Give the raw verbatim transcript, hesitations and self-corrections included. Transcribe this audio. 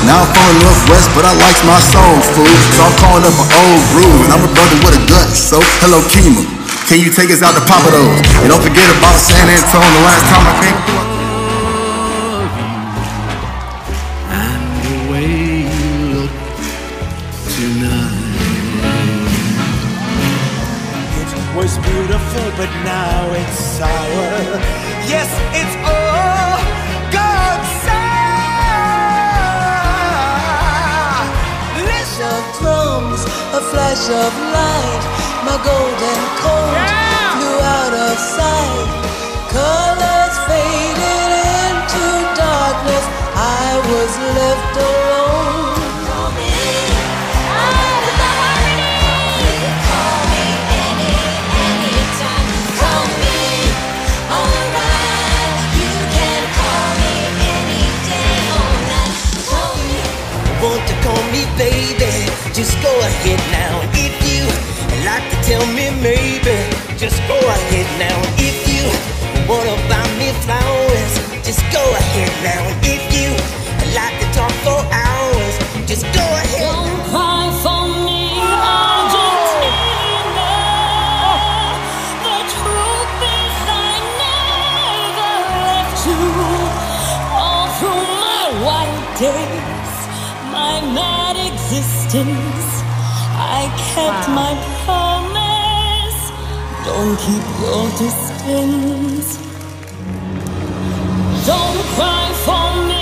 Now I'm from the Northwest, but I like my soul food, so I'm calling up an old groove. And I'm a brother with a gut, so hello Kima, can you take us out to Papa Do's? And don't forget about San Antonio, the last time I came through. And the way you look tonight. It was beautiful, but now it's sour. Yes, it's all gone sour. Flash of drums, a flash of light. My golden coat yeah. flew out of sight. Colors faded into darkness. I was left alone. Call me out of the harmony. Call me any, anytime. Call me alright. You can call me any day or night. Call me. Want to call me baby? Just go ahead now. If you like to tell me maybe, just go ahead now. If you wanna buy me flowers, just go ahead now. If you like to talk for hours, just go ahead. Don't cry for me, Argentina. The truth is I never left you. All through my white days, my mad existence, I kept wow. my promise. Don't keep your distance. Don't cry for me.